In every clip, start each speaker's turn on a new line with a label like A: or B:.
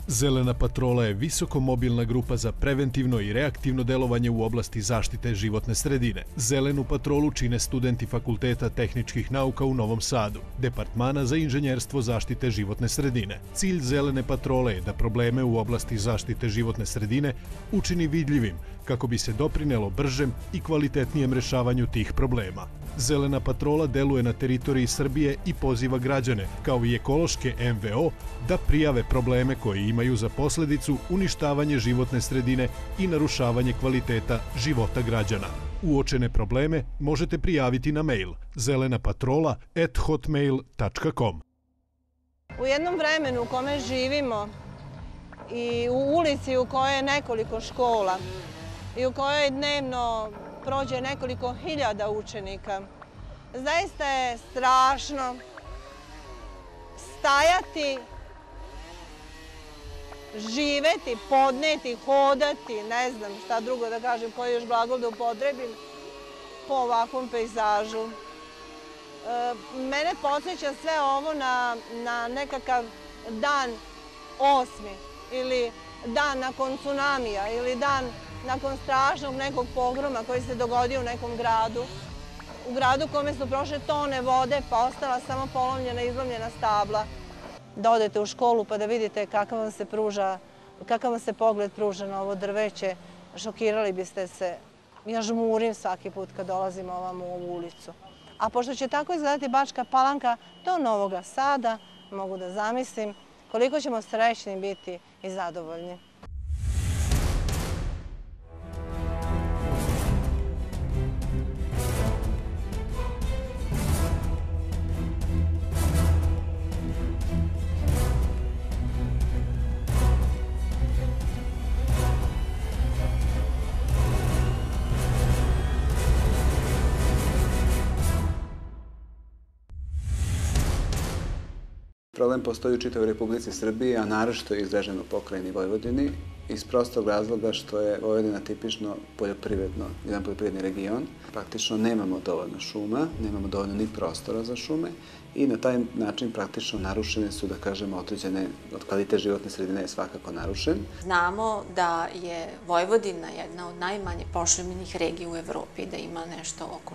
A: Zelena patrola je visokomobilna grupa za preventivno i reaktivno delovanje u oblasti zaštite životne sredine. Zelenu patrolu čine studenti Fakulteta tehničkih nauka u Novom Sadu, Departmana za inženjerstvo zaštite životne sredine. Cilj Zelene patrole je da probleme u oblasti zaštite životne sredine učini vidljivim, kako bi se doprinelo bržem i kvalitetnijem rešavanju tih problema. Zelena patrola deluje na teritoriji Srbije i poziva građane, kao i ekološke MVO, da prijave probleme koji imaju za posledicu uništavanje životne sredine i narušavanje kvaliteta života građana. Uočene probleme možete prijaviti na mail zelenapatrola@hotmail.com.
B: U jednom vremenu u kome živimo i u ulici u kojoj je nekoliko škola i u kojoj dnevno prođe nekoliko hiljada učenika, zaista je strašno stajati, živeti, podneti, hodati, ne znam šta drugo da kažem, koji još glagol da upotrebim, po ovakvom pejzažu. Mene podsjeća sve ovo na nekakav dan 8. ili dan nakon tsunamija ili dan nakon strašnog nekog pogroma koji se dogodio u nekom gradu. U gradu u kome su prošle tone vode pa ostala samo polomljena, izlomljena stabla. Da odete u školu pa da vidite kakav vam se pogled pruža na ovo drveće, šokirali biste se. Ja žmurim svaki put kad dolazim ovamo u ovu ulicu. A pošto će tako izgledati Bačka Palanka do Novoga Sada, mogu da zamislim koliko ćemo srećni biti i zadovoljni.
C: Problem postoji u čitavoj Republici Srbiji, a naročito je izražen u pokrajini Vojvodini, iz prostog razloga što je Vojvodina tipično jedan poljoprivredni region. Praktično nemamo dovoljno šuma, nemamo dovoljno ni prostora za šume i na taj način praktično narušene su, da kažemo, određene, od kvalitet životne sredine je svakako narušen.
D: Znamo da je Vojvodina jedna od najmanje pošumljenih regija u Evropi, da ima nešto oko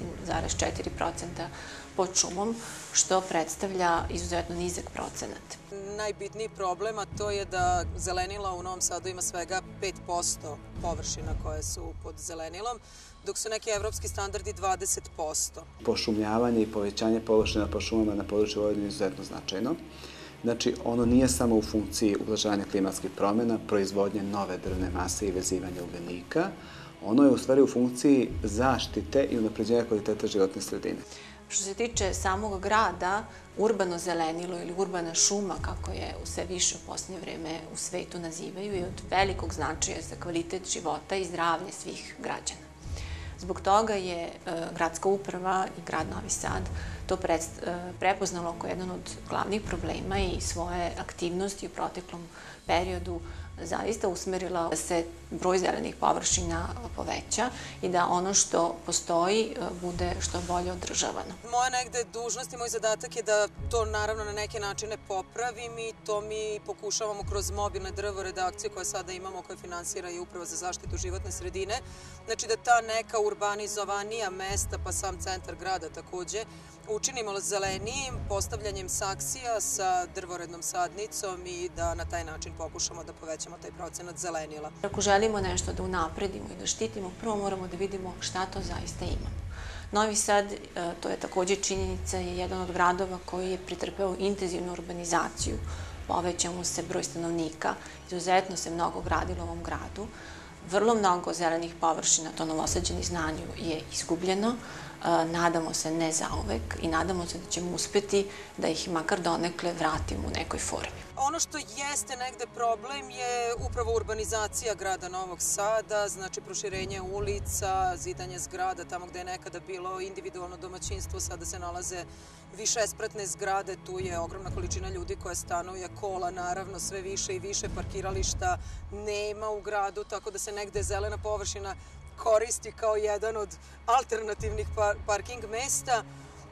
D: 6,4% pod šumom, što predstavlja izuzetno nizak procenat.
E: Najbitniji problem, a to je da zelenila u Novom Sadu ima svega 5% površina koje su pod zelenilom, dok su neki evropski standardi 20%.
C: Pošumljavanje i povećanje površina po šumama na području Vojvodine je izuzetno značajno. Znači, ono nije samo u funkciji ublažavanja klimatskih promjena, proizvodnje nove drvne mase i vezivanja ugljenika, ono je u stvari u funkciji zaštite i unapređenja kvaliteta životne sredine.
D: Što se tiče samog grada, urbano zelenilo ili urbana šuma, kako je sve više u posljednje vreme u svetu nazivaju, je od velikog značaja za kvalitet života i zdravlje svih građana. Zbog toga je gradska uprava i grad Novi Sad to prepoznalo kao jedan od glavnih problema i svoje aktivnosti u proteklom periodu zaista usmerila da se broj zelenih površina poveća i da ono što postoji bude što bolje održavano.
E: Moja negde dužnost i moj zadatak je da to naravno na neke načine popravim i to mi pokušavamo kroz mobilne drvoredakcije koje sada imamo, koje finansira i Uprava za zaštitu životne sredine. Znači da ta neka urbanizovanija mesta, pa sam centar grada takođe, učinimo zelenijim postavljanjem saksija sa drvorednom sadnicom i da na taj način pokušamo da povećamo taj procenat zelenila.
D: Ako želimo nešto da unapredimo i da štitimo, prvo moramo da vidimo šta to zaista imamo. Novi Sad, to je takođe činjenica, je jedan od gradova koji je pretrpeo intenzivnu urbanizaciju. Povećao mu se broj stanovnika, izuzetno se mnogo gradilo u ovom gradu. Vrlo mnogo zelenih površina, to Novosađani znanju, je izgubljeno. Nadamo se ne zauvek i nadamo se da ćemo uspeti da ih makar donekle vratimo u nekoj formi.
E: Ono što jeste negde problem je upravo urbanizacija grada Novog Sada, znači proširenje ulica, zidanje zgrada, tamo gde je nekada bilo individualno domaćinstvo, sada se nalaze višespratne zgrade, tu je ogromna količina ljudi koja stanuje, kola naravno, sve više i više parkirališta nema u gradu, tako da se negde zelena površina koristi kao jedan od alternativnih parking mesta.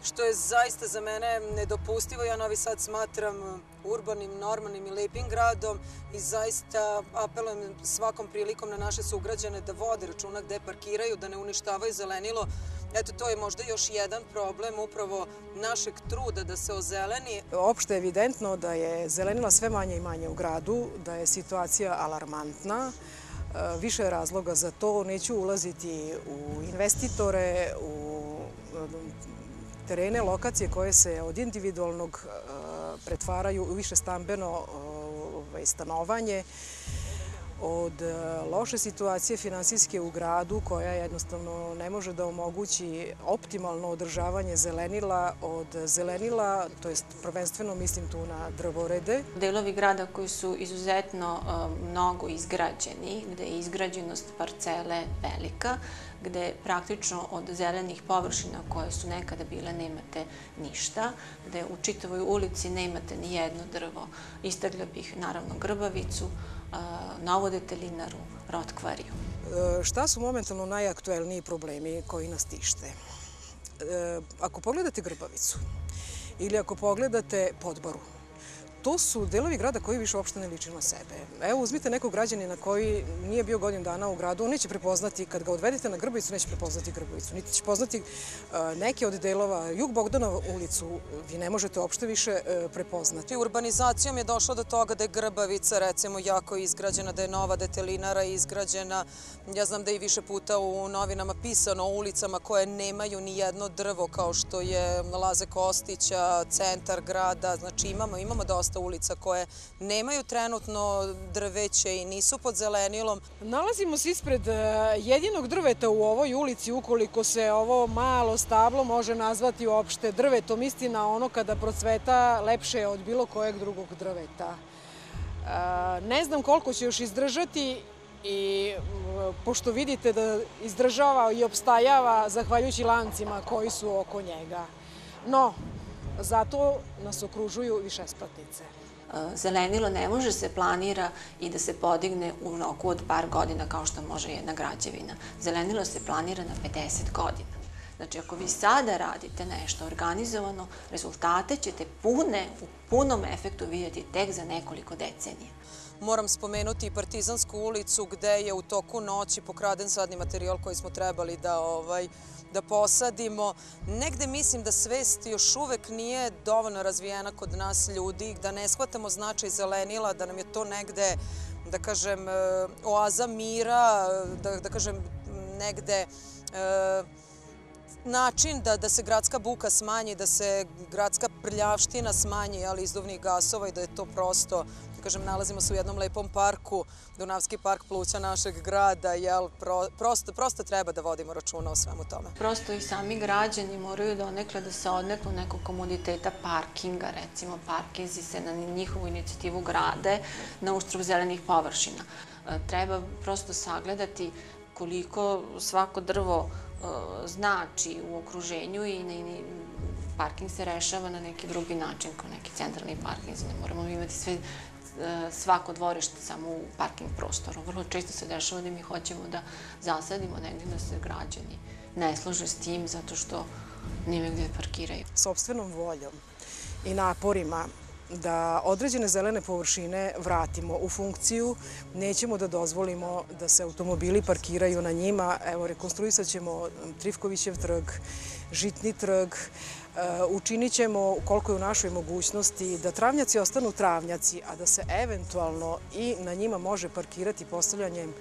E: što je zaista za mene nedopustivo. Ja Novi Sad smatram urbanim, normalnim i lepim gradom i zaista apelujem svakom prilikom na naše sugrađane da vode računa gde parkiraju, da ne uništavaju zelenilo. Eto, to je možda još jedan problem upravo našeg truda da se ozeleni.
F: Opšte je evidentno da je zelenila sve manje i manje u gradu, da je situacija alarmantna. Više je razloga za to. Neću ulaziti u investitore, u terene, lokacije koje se od individualnog pretvaraju u više stambeno stanovanje, od loše situacije finansijske u gradu koja jednostavno ne može da omogući optimalno održavanje zelenila, od zelenila, to jest prvenstveno mislim tu na drvorede.
D: Delovi grada koji su izuzetno mnogo izgrađeni, gde je izgrađenost parcele velika, gde praktično od zelenih površina koje su nekada bile nemate ništa, gde u čitavoj ulici nemate ni jedno drvo. Istakla bih naravno Grbavicu, Novu Detelinaru, Rotkvariju.
F: Šta su momentalno najaktuelniji problemi koji nas tište? Ako pogledate Grbavicu ili ako pogledate Podbaru, to su delovi grada koji više uopšte ne liči na sebe. Evo, uzmite nekog građanina koji nije bio godinu dana u gradu, on neće prepoznati, kad ga odvedete na Grbavicu, neće prepoznati Grbavicu, niti će poznati neke od delova. Jug Bogdanova ulicu vi ne možete uopšte više prepoznati.
E: Urbanizacijom je došlo do toga da je Grbavica, recimo, jako izgrađena, da je Nova Detelinara izgrađena. Ja znam da je više puta u novinama pisano o ulicama koje nemaju ni jedno drvo, kao što je Laze Kostića, centar grada. Znači, imamo dosta ulica koje nemaju trenutno drveće i nisu pod zelenilom.
F: Nalazimo se ispred jedinog drveta u ovoj ulici, ukoliko se ovo malo stablo može nazvati uopšte drvetom. Istina, ono kada procveta lepše je od bilo kojeg drugog drveta. Ne znam koliko će još izdržati i pošto vidite da izdržava i opstajava zahvaljujući lancima koji su oko njega. No, zato nas okružuju višespratnice.
D: Zelenilo ne može se planira i da se podigne u roku od par godina kao što može jedna građevina. Zelenilo se planira na 50 godina. Znači, ako vi sada radite nešto organizovano, rezultate ćete u punom efektu vidjeti tek za nekoliko decenija.
E: Moram spomenuti i Partizansku ulicu gde je u toku noći pokraden sadni materijal koji smo trebali da posadimo. Negde mislim da svest još uvek nije dovoljno razvijena kod nas ljudi, da ne shvatamo značaj zelenila, da nam je to negde, da kažem, oaza mira, da kažem, negde način da se gradska buka smanji, da se gradska prljavština smanji, ali izduvnih gasova i da je to prosto, da kažem, nalazimo se u jednom lepom parku, Dunavski park pluća našeg grada, jel, prosto treba da vodimo računa o svemu tome.
D: Prosto i sami građani moraju donekle da se odneknu nekog komoditeta parkinga, recimo parkinzi se na njihovu inicijativu grade na uštrb zelenih površina. Treba prosto sagledati koliko svako drvo znači u okruženju i parking se rešava na neki drugi način, kao neki centralni parking. Ne moramo imati svako dvorište samo u parking prostoru. Vrlo često se dešava da mi hoćemo da zasadimo negdje da se građani ne slože s tim zato što nema gde parkiraju.
F: Sopstvenom voljom i naporima da određene zelene površine vratimo u funkciju, nećemo da dozvolimo da se automobili parkiraju na njima. Evo, rekonstruisat ćemo Trifkovićev trg, Žitni trg, učinit ćemo koliko je u našoj mogućnosti da travnjaci ostanu travnjaci, a da se eventualno i na njima može parkirati postavljanjem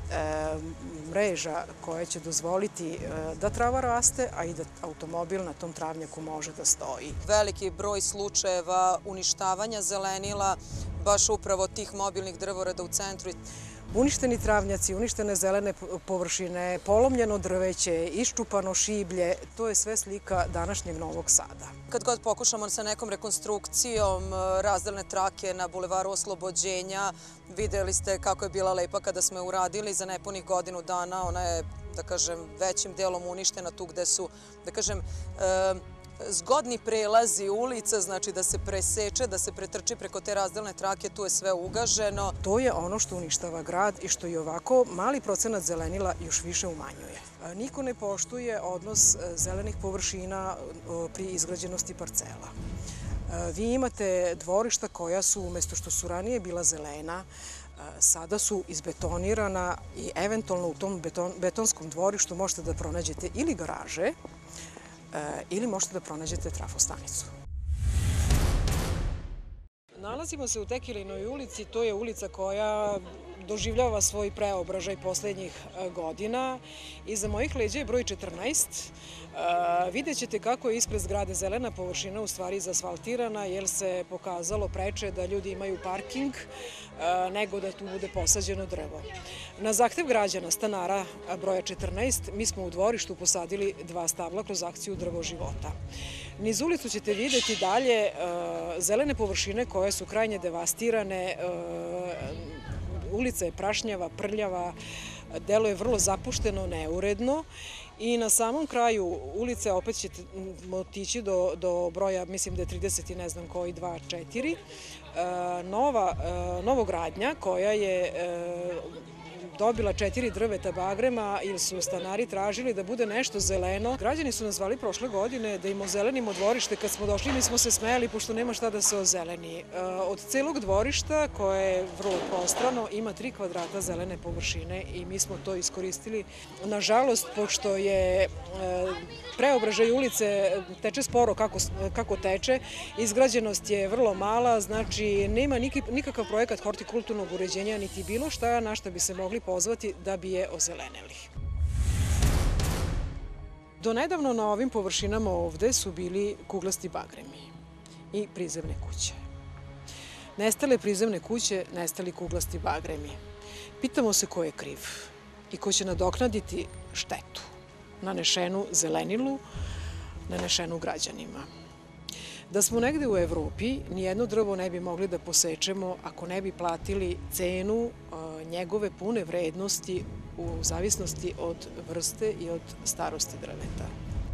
F: mreža koje će dozvoliti da trava raste, a i da automobil na tom travnjaku može da stoji.
E: Veliki broj slučajeva uništavanja zelenila, baš upravo tih mobilnih drvoreda u centru.
F: Uništeni travnjaci, uništene zelene površine, polomljeno drveće, iščupano šiblje, to je sve slika današnjeg Novog Sada.
E: Kad god pokušamo sa nekom rekonstrukcijom razdelne trake na Bulevaru Oslobođenja, videli ste kako je bila lepa kada smo je uradili za nepunih godinu dana. Ona je, da kažem, većim delom uništena tu gde su, da kažem, zgodni prelazi ulica, znači da se preseče, da se pretrči preko te razdelne trake, tu je sve ugaženo.
F: To je ono što uništava grad i što i ovako mali procenat zelenila još više umanjuje. Niko ne poštuje odnos zelenih površina pri izgrađenosti parcela. Vi imate dvorišta koja su, umesto što su ranije bila zelena, sada su izbetonirana i eventualno u tom betonskom dvorištu možete da pronađete ili garaže ili možete da pronađete trafostanicu. Nalazimo se u Tekilinoj ulici, to je ulica koja doživljava svoj preobražaj poslednjih godina. Iza mojih leđa je broj 14. Vidjet ćete kako je ispred zgrade zelena površina u stvari izasfaltirana, jer se pokazalo preče da ljudi imaju parking nego da tu bude posađeno drvo. Na zahtev građana, stanara broja 14, mi smo u dvorištu posadili 2 stabla kroz akciju Drvo života. Niz ulicu ćete vidjeti dalje zelene površine koje su krajnje devastirane. Ulica je prašnjava, prljava, deluje vrlo zapušteno, neuredno i na samom kraju ulice opet ćemo otići do broja, mislim da je 30 i ne znam koji, 2, 4, novogradnja koja je dobila 4 drveta bagrema ili su stanari tražili da bude nešto zeleno. Građani su nas zvali prošle godine da im ozelenimo dvorište. Kad smo došli mi smo se smejali pošto nema šta da se ozeleni. Od celog dvorišta koje je vrlo prostrano ima 3 kvadrata zelene površine i mi smo to iskoristili. Nažalost, pošto je preobražaj ulice teče sporo kako teče, izgrađenost je vrlo mala, znači nema nikakav projekat hortikulturnog uređenja niti bilo šta na šta bi se mogli pozvati da bi je ozelenili. Do nedavno na ovim površinama ovde su bili kuglasti bagremi i prizemne kuće. Nestale prizemne kuće, nestali kuglasti bagremi. Pitamo se ko je kriv i ko će nadoknaditi štetu nanešenu zelenilu, nanešenu građanima. Da smo negde u Evropi, nijedno drvo ne bi mogli da posečemo ako ne bi platili cenu njegove pune vrednosti u zavisnosti od vrste i od starosti drveta.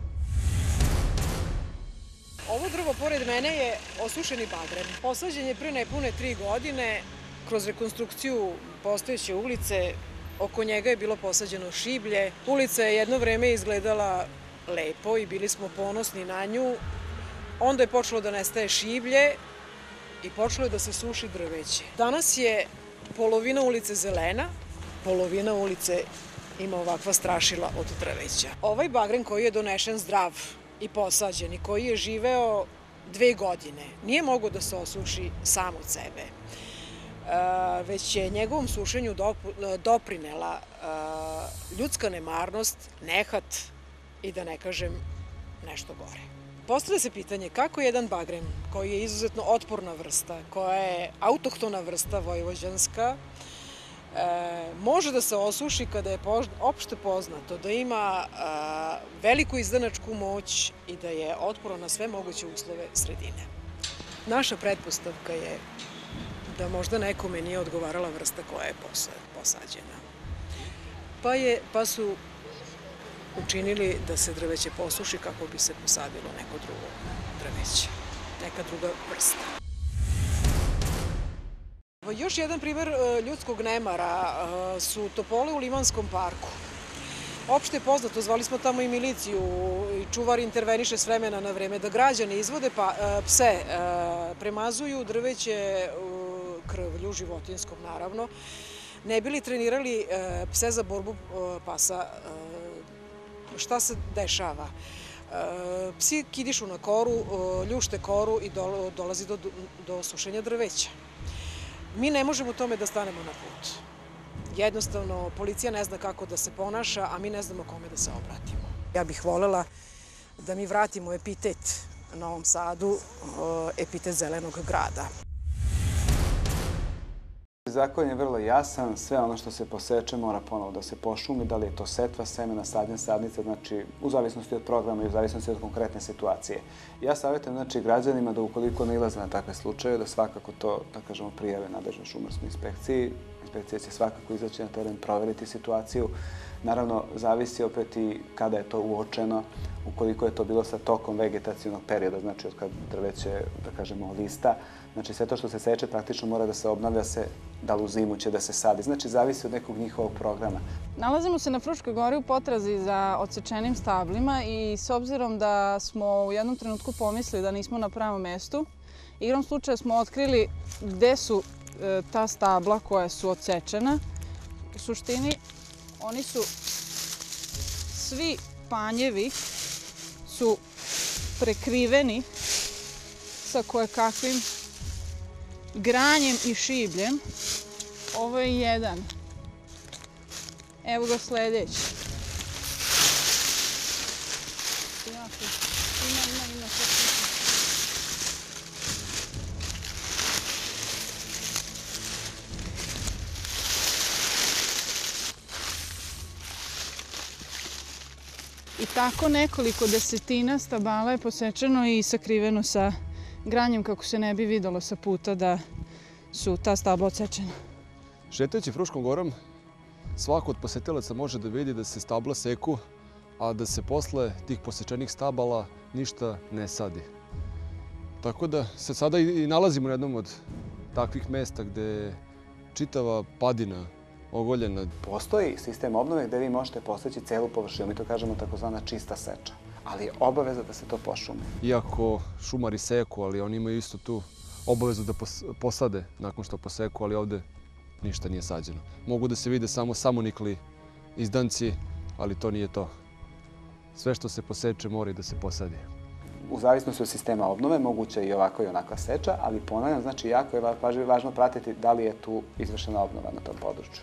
F: Ovo drvo pored mene je osušeni bagrem. Posađen je pre nepune 3 godine kroz rekonstrukciju postojeće ulice. Oko njega je bilo posađeno šiblje. Ulica je jedno vreme izgledala lepo i bili smo ponosni na nju. Onda je počelo da nestaje šiblje i počelo je da se suši drveće. Danas je polovina ulice zelena, polovina ulice ima ovakva strašila od drveća. Ovaj bagrem koji je donešen zdrav i posađen i koji je živeo 2 godine, nije mogao da se osuši sam od sebe, već je njegovom sušenju doprinela ljudska nemarnost, nehat i da ne kažem nešto gore. Postavlja se pitanje kako jedan bagrem koji je izuzetno otporna vrsta, koja je autohtona vrsta vojvođanska, može da se osuši kada je opšte poznato da ima veliku izdanačku moć i da je otporna na sve moguće uslove sredine. Naša pretpostavka je da možda nekome nije odgovarala vrsta koja je posađena. Pa su učinili da se drveće posuši kako bi se posadilo neko drugo drveće, neka druga vrsta. Još jedan primer ljudskog nemara su topole u Limanskom parku. Opšte je poznato, zvali smo tamo i miliciju i čuvar interveniše s vremena na vreme da građani izvode pse, premazuju drveće krvlju, životinskom naravno, ne bili trenirali pse za borbu pasa. Šta se dešava? Psi kidišu na koru, ljušte koru i dolazi do sušenja drveća. Mi ne možemo tome da stanemo na put. Jednostavno, policija ne zna kako da se ponaša, a mi ne znamo kome da se obratimo. Ja bih volela da mi vratimo epitet Novom Sadu, epitet zelenog grada.
C: Zakon je vrlo jasan, sve ono što se poseče mora ponovo da se pošumi, da li je to setva semena, sadnja sadnica, znači u zavisnosti od programa i u zavisnosti od konkretne situacije. Ja savjetujem građanima da ukoliko nailaze na takve slučaje, da svakako to, da kažemo, prijave nadležnoj šumarskoj inspekciji. Inspekcija će svakako izaći na teren, proveriti situaciju, Naravno, zavisi opet i kada je to uočeno, ukoliko je to bilo sa tokom vegetacionog perioda, znači od kad drveće, da kažemo, lista. Znači sve to što se seče praktično mora da se obnavlja da li u zimu će da se sadi. Znači zavisi od nekog njihovog programa.
G: Nalazimo se na Fruškoj gori u potrazi za odsečenim stablima i s obzirom da smo u jednom trenutku pomislili da nismo na pravom mestu, igrom slučaja smo otkrili gde su ta stabla koja su odsečena. U suštini oni su svi panjevi su prekriveni sa kojekakvim granjem i šibljem. Ovo je jedan. Evo ga sledeći. Ima. I tako nekoliko desetina stabala je posečeno i sakriveno sa granjem kako se ne bi videlo sa puta da su ta stabla odsečena.
H: Šetajući Fruškom gorom, svako od posetilaca može da vidi da se stabla seku, a da se posle tih posečenih stabala ništa ne sadi. Tako da se sada i nalazimo na jednom od takvih mesta gde je čitava padina ogoljena.
C: Postoji sistem obnove gde vi možete poseći celu površinu, mi to kažemo takozvana čista seča, ali je obaveza da se to pošumi.
H: Iako šumari seku, ali oni imaju isto tu obavezu da posade nakon što poseku, ali ovde ništa nije sađeno. Mogu da se vide samo samonikli izdanci, ali to nije to. Sve što se poseče mora i da se posadi.
C: U zavisnosti od sistema obnove moguće i ovako i onakva seča, ali ponavljam, znači jako je važno pratiti da li je tu izvršena obnova na tom području.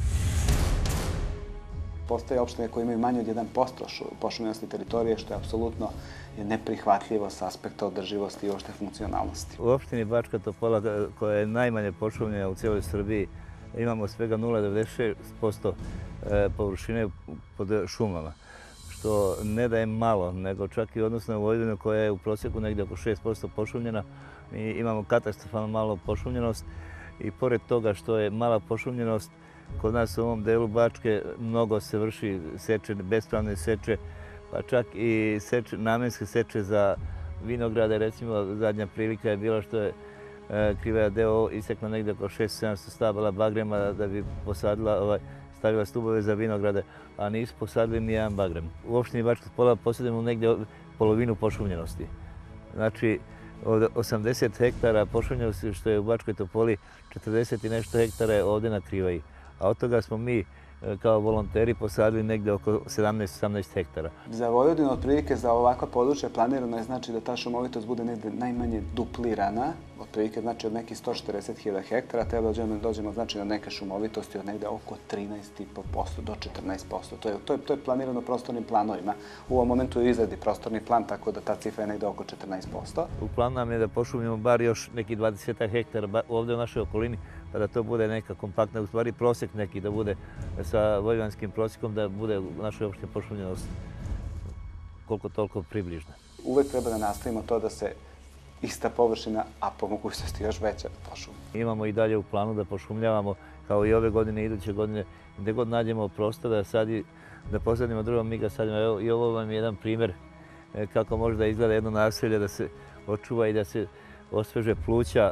C: Postoje opštine koje imaju manje od 1% pošumljenosti teritorije, što je apsolutno neprihvatljivo s aspekta održivosti i uopšte funkcionalnosti.
I: U opštini Bačka Topola, koja je najmanje pošumljena u cijeloj Srbiji, imamo svega 0,96% površine pod šumama, što ne da je malo, nego čak i odnosno u Vojvodinu koja je u prosjeku negdje oko 6% pošumljena. Mi imamo katastrofalno malo pošumljenost i pored toga što je mala pošumljenost, kod nas u ovom delu Bačke mnogo se vrši seče, bespravne seče, pa čak i namenske seče za vinograde. Recimo, zadnja prilika je bila što je Krivaja DOO isekla negdje oko 600-700 stabala bagrema da bi stavila stubove za vinograde, a nisu posadili ni jedan bagrem. U opštini Bačka Topola posjedujemo negdje polovinu pošumljenosti. Znači, od 80 hektara pošumljenosti što je u Bačkoj Topoli, 40 i nešto hektara je ovdje na Krivaji. A od toga smo mi kao volonteri posadili negdje oko 17-18 hektara.
C: Za Vojvodinu, otprilike za ovakva područja planirano je znači da ta šumovitost bude negdje najmanje duplirana, otprilike znači od nekih 140.000 hektara, treba dođemo znači na neke šumovitosti od negdje oko 13,5% do 14%. To je planirano prostornim planovima. U ovom momentu je u izradi prostorni plan, tako da ta cifra je negdje oko 14%.
I: U planu nam je da pošumimo bar još nekih 20 hektara ovdje u našoj okolini, pa da to bude neka kompaktna, u stvari prosjek neki da bude sa vojvodanskim prosjekom, da bude u našoj opštini pošumljenost koliko toliko približna.
C: Uvek treba da nastavimo to da se ista površina, a po mogućnosti još veća, pošumi.
I: Imamo i dalje u planu da pošumljavamo kao i ove godine i iduće godine, gde god nađemo prostor da posadimo drvo, mi ga sadimo. Evo, i ovo vam je jedan primjer kako može da izgleda jedno naselje, da se očuva i da se osveže pluća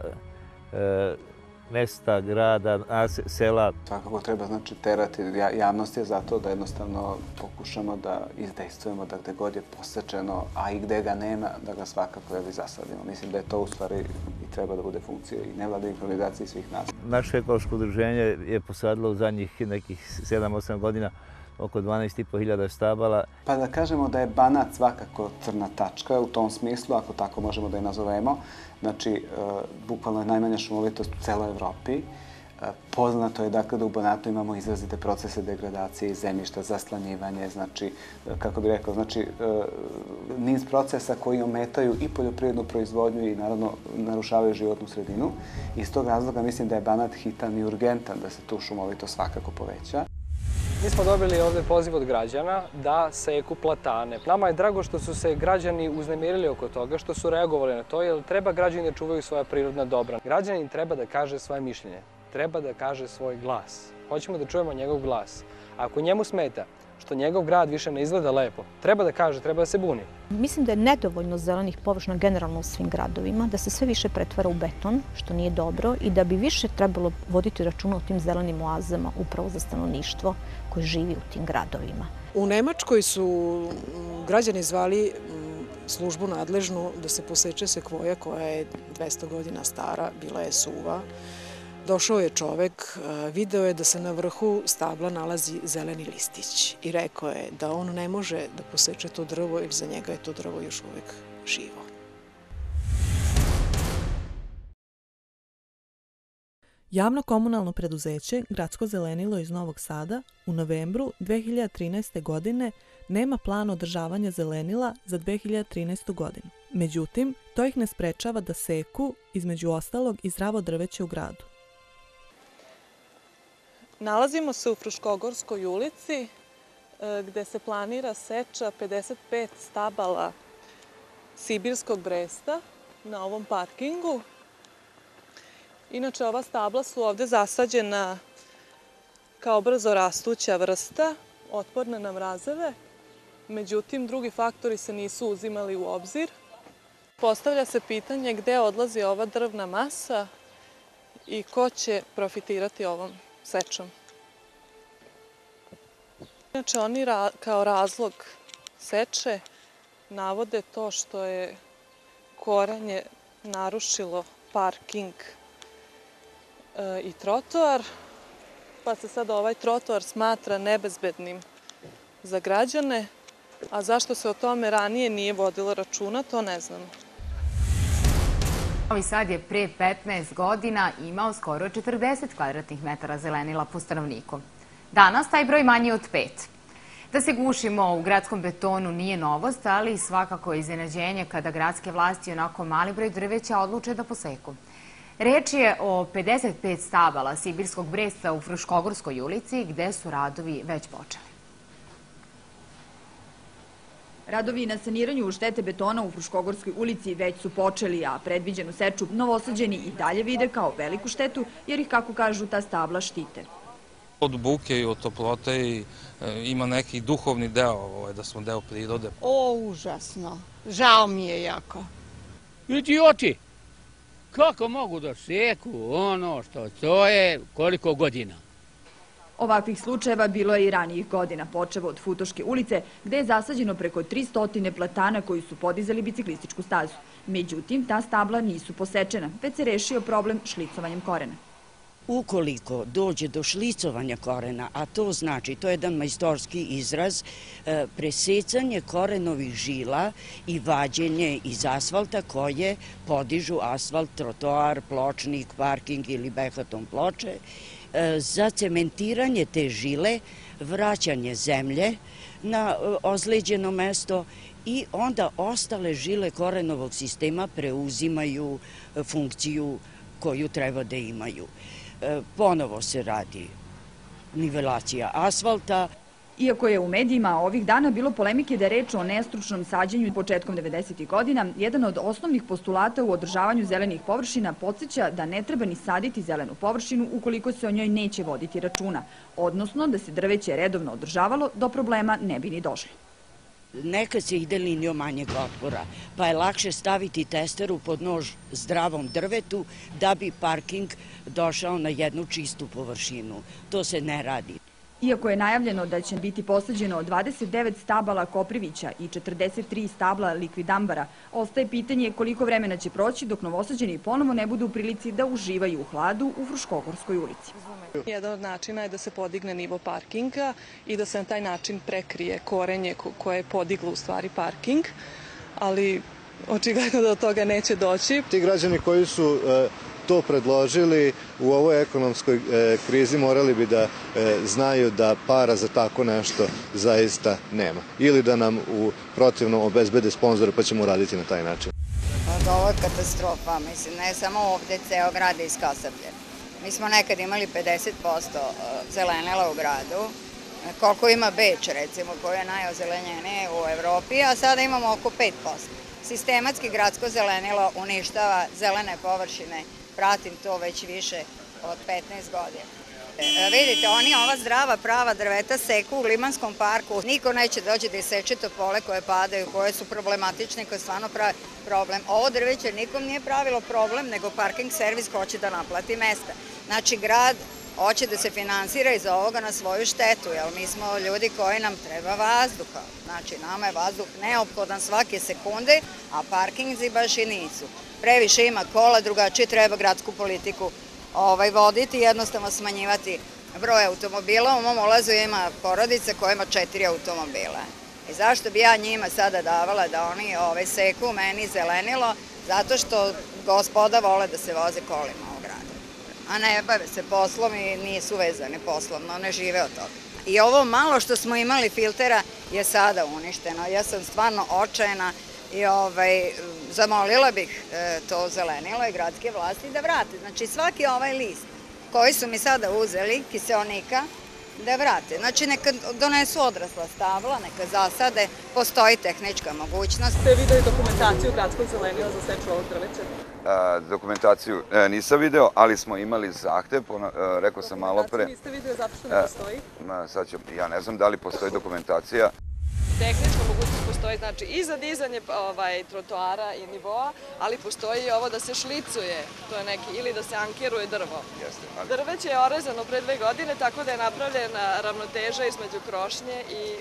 I: mesta, grada, sela.
C: Svakako treba znači terati javnost je zato da jednostavno pokušamo da izdejstvujemo da gde god je posečeno, a i gde ga nema, da ga svakako zasadimo. Mislim da je to u stvari i treba da bude funkcija i nevladinih organizacija i svih nas.
I: Naše ekološko udruženje je posadilo u zadnjih nekih 7-8 godina oko 12.500 stabala.
C: Pa da kažemo da je Banat svakako crna tačka u tom smislu, ako tako možemo da je nazovemo. Znači, bukvalno je najmanja šumovitost u celoj Evropi. Poznato je dakle da u Banatu imamo izrazite procese degradacije zemljišta, zaslanjivanje, znači, kako bih rekao, znači, niz procesa koji ometaju i poljoprivrednu proizvodnju i naravno narušavaju životnu sredinu. Iz tog razloga mislim da je Banat hitan i urgentan da se tu šumovitost svakako poveća.
J: Mi smo dobili ovdje poziv od građana da seku platane. Nama je drago što su se građani uznemirili oko toga, što su reagovali na to, jer treba građani da čuvaju svoja prirodna dobra. Građanin treba da kaže svoje mišljenje, treba da kaže svoj glas. Hoćemo da čujemo njegov glas. Ako njemu smeta što njegov grad više ne izgleda lepo, treba da kaže, treba da se buni.
K: Mislim da je nedovoljno zelenih površina generalno u svim gradovima, da se sve više pretvara u beton, što nije dobro, i da bi više trebalo voditi računa o tim zelenim oazama upravo za stanovništvo koje živi u tim gradovima.
F: U Nemačkoj su građani zvali službu nadležnu da se poseče sekvoja koja je 200 godina stara, bila je suva. Došao je čovek, video je da se na vrhu stabla nalazi zeleni listić i rekao je da on ne može da poseče to drvo jer za njega je to drvo još uvek živo.
L: Javno komunalno preduzeće Gradsko zelenilo iz Novog Sada u novembru 2013. godine nema plan održavanja zelenila za 2013. godinu. Međutim, to ih ne sprečava da seku, između ostalog, i zdravo drveće u gradu.
G: Nalazimo se u Fruškogorskoj ulici gde se planira seča 55 stabala sibirskog bresta na ovom parkingu. Inače, ova stabla su ovde zasađena kao brzo rastuća vrsta, otporna na mrazeve. Međutim, drugi faktori se nisu uzimali u obzir. Postavlja se pitanje gde odlazi ova drvna masa i ko će profitirati ovom sečom. Inače, oni kao razlog seče navode to što je korenje narušilo parking i trotoar, pa se sad ovaj trotoar smatra nebezbednim za građane, a zašto se o tome ranije nije vodilo računa, to ne znamo.
M: Novi Sad je pre 15 godina imao skoro 40 kvadratnih metara zelenila po stanovniku. Danas taj broj manji od 5. Da se gušimo u gradskom betonu nije novost, ali svakako je iznenađenje kada gradske vlasti onako mali broj drveća odluče da poseku. Reč je o 55 stabala sibirskog bresta u Fruškogorskoj ulici, gde su radovi već počeli.
N: Radovi na saniranju štete betona u Fruškogorskoj ulici već su počeli, a predviđenu seču Novosađani i dalje vide kao veliku štetu, jer ih, kako kažu, ta stabla štite.
O: Od buke i od toplote ima neki duhovni deo, da smo deo prirode.
P: O, užasno. Žao mi je jako.
Q: Idioti! Kako mogu da seku ono što to je koliko godina?
N: Ovakvih slučajeva bilo je i ranijih godina, počevo od Futoške ulice, gde je zasađeno preko 300 platana koji su podizali biciklističku stazu. Međutim, ta stabla nisu posečena, već se rešio problem šlicovanjem korena.
R: Ukoliko dođe do šlicovanja korena, a to znači, to je jedan majstorski izraz, presecanje korenovih žila i vađenje iz asfalta koje podižu asfalt, trotoar, pločnik, parking ili behaton ploče, za cementiranje te žile, vraćanje zemlje na ozleđeno mesto i onda ostale žile korenovog sistema preuzimaju funkciju koju treba da imaju. Ponovo se radi nivelacija asfalta.
N: Iako je u medijima ovih dana bilo polemike da je reč o nestručnom sađenju početkom 90. godina, jedan od osnovnih postulata u održavanju zelenih površina podsjeća da ne treba ni saditi zelenu površinu ukoliko se o njoj neće voditi računa, odnosno da se drveće redovno održavalo, do problema ne bi ni došlo.
R: Nekad se ide linijom manjeg otpora, pa je lakše staviti testeru pod nož zdravom drvetu da bi parking došao na jednu čistu površinu. To se ne radi.
N: Iako je najavljeno da će biti posađeno 29 stabala koprivića i 43 stabla likvidambara, ostaje pitanje koliko vremena će proći dok Novosađani ponovo ne budu u prilici da uživaju u hladu u Fruškogorskoj ulici.
G: Jedan od načina je da se podigne nivo parkinga i da se na taj način prekrije korenje koje je podiglo u stvari parking, ali očigledno da od toga neće doći.
S: Ti građani koji su to predložili u ovoj ekonomskoj krizi morali bi da znaju da para za tako nešto zaista nema. Ili da nam u protivnom obezbede sponzore pa ćemo raditi na taj način.
T: Ovo je katastrofa, mislim, ne samo ovde, ceo grad je iskasabljen. Mi smo nekad imali 50% zelenila u gradu, koliko ima Beč, recimo, koji je najozelenjeniji u Evropi, a sada imamo oko 5%. Sistematski gradsko zelenilo uništava zelene površine, pratim to već više od 15 godina. Vidite, oni ova zdrava, prava drveta seku u Limanskom parku. Niko neće dođe da iseče topole koje padaju, koje su problematične, koje stvarno pravi problem. Ovo drveće nikom nije pravilo problem, nego parking servis hoće da naplati mesta. Znači, grad hoće da se finansira iz ovoga na svoju štetu, jer mi smo ljudi koji nam treba vazduha. Znači, nama je vazduh neophodan svake sekunde, a parkingzi baš i nisu. Previše ima kola, drugačije treba gradsku politiku voditi, jednostavno smanjivati broj automobila. U mom ulazu ima porodica koja ima 4 automobila. I zašto bi ja njima sada davala da oni seku meni zelenilo? Zato što gospoda vole da se voze kolima u gradu. A ne bave se poslom i nisu vezani poslovno, ne žive od toga. I ovo malo što smo imali filtera je sada uništeno. Ja sam stvarno očajna i zamolila bih to zelenilo i gradske vlasti da vrate. Znači svaki ovaj list koji su mi sada uzeli, kiseonika, da vrate. Znači neka donesu odrasla stabla, neka zasade, postoji tehnička mogućnost.
U: Ste videli dokumentaciju gradskog zelenila za seču ovog drveća?
V: Dokumentaciju nisam video, ali smo imali zahtev, rekao sam malo pre.
U: Dokumentaciju niste video zato što ne postoji?
V: Ja ne znam da li postoji dokumentacija.
U: Tehnička mogućnost postoji, znači i za dizanje trotoara i nivoa, ali postoji i ovo da se šlicuje, to je neki, ili da se ankiruje drvo. Drveće je orezano pre 2 godine, tako da je napravljena ravnoteža između krošnje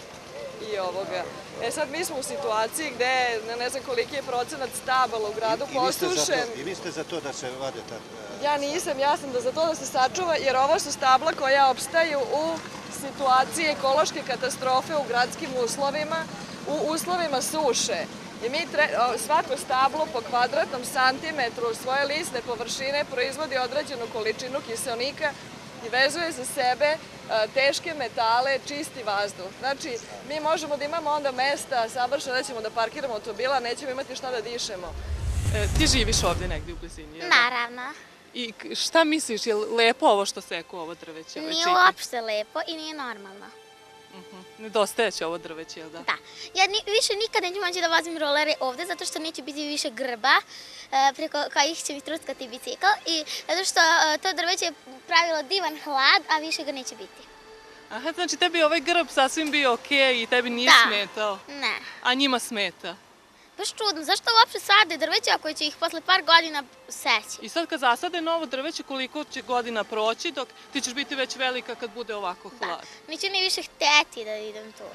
U: i ovoga. Sad mi smo u situaciji gde ne znam koliki je procenat stabala u gradu posušen.
W: I vi ste za to da se vade tako?
U: Ja nisam, ja sam za to da se sačuva, jer ovo su stabla koja opstaju u situaciji ekološke katastrofe u gradskim uslovima, u uslovima suše. I mi svako stablo po kvadratnom santimetru svoje lisne površine proizvodi određenu količinu kiseonika i vezuje za sebe teške metale, čisti vazduh. Znači, mi možemo da imamo onda mesta savršeno, nećemo da parkiramo automobila, nećemo imati šta da dišemo.
X: Ti živiš ovdje negdje u blizini?
Y: Naravno.
X: I šta misliš, je lepo ovo što seku ovo drveće?
Y: Nije uopšte lepo i nije normalno.
X: Nedostaje će ovo drveće, jel da?
Y: Da. Ja više nikad neću moći da vozim rolere ovde, zato što neće biti više grba preko kojih će mi truskati bicikl i zato što to drveće je pravilo divan hlad, a više ga neće biti.
X: Aha, znači tebi ovaj grb sasvim bio okej i tebi nije smetao?
Y: Ne.
X: A njima smeta?
Y: Baš čudno, zašto uopšte sade drveće ako će ih posle par godina seći?
X: I sad kad zasade novo drveće, koliko će godina proći dok ti ćeš biti već velika kad bude ovako hlad?
Y: Da, neću ni više hteti da idem tu.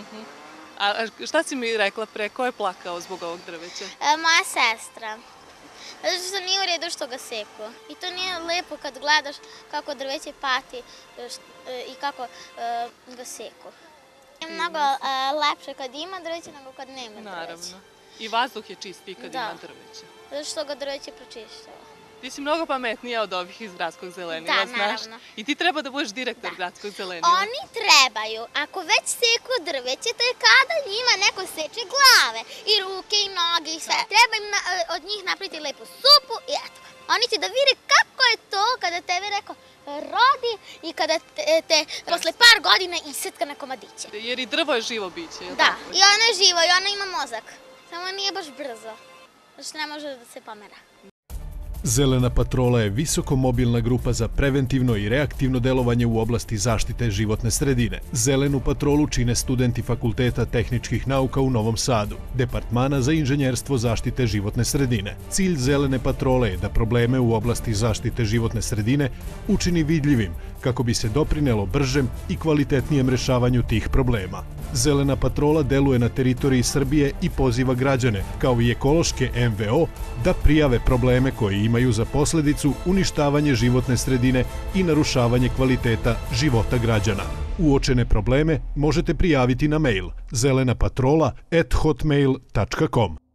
X: A šta si mi rekla pre, ko je plakao zbog ovog drveća?
Y: Moja sestra. Zato što nije u redu što ga seku. I to nije lepo kad gledaš kako drveće pati i kako ga seku. Je mnogo lepše kad ima drveće nego kad nema drveće.
X: Naravno. I vazduh je čistiji kad ima drveće.
Y: Zato što ga drveće pročišćava.
X: Ti si mnogo pametnija od ovih iz gradskog zelenila, znaš?
Y: Da, naravno.
X: I ti treba da budeš direktor gradskog zelenila.
Y: Oni trebaju, ako već seku drveće, to je kada njima neko seče glave i ruke i noge i sve. Treba im od njih napraviti lepu supu i eto. Oni će da vide kako je to kada tebe neko rodi i kada te posle par godina isetka na komadiće.
X: Jer i drvo je živo biće, je li
Y: tako? Da, i ono je živo i ono ima mozak. Samo nije baš brzo, znači ne može da se pomera.
A: Zelena patrola je visokomobilna grupa za preventivno i reaktivno delovanje u oblasti zaštite životne sredine. Zelenu patrolu čine studenti Fakulteta tehničkih nauka u Novom Sadu, Departmana za inženjerstvo zaštite životne sredine. Cilj Zelene patrole je da probleme u oblasti zaštite životne sredine učini vidljivim, kako bi se doprinelo bržem i kvalitetnijem rešavanju tih problema. Zelena patrola deluje na teritoriji Srbije i poziva građane, kao i ekološke NVO, da prijave probleme koje imaju za posledicu uništavanje životne sredine i narušavanje kvaliteta života građana. Uočene probleme možete prijaviti na mail zelenapatrola@hotmail.com.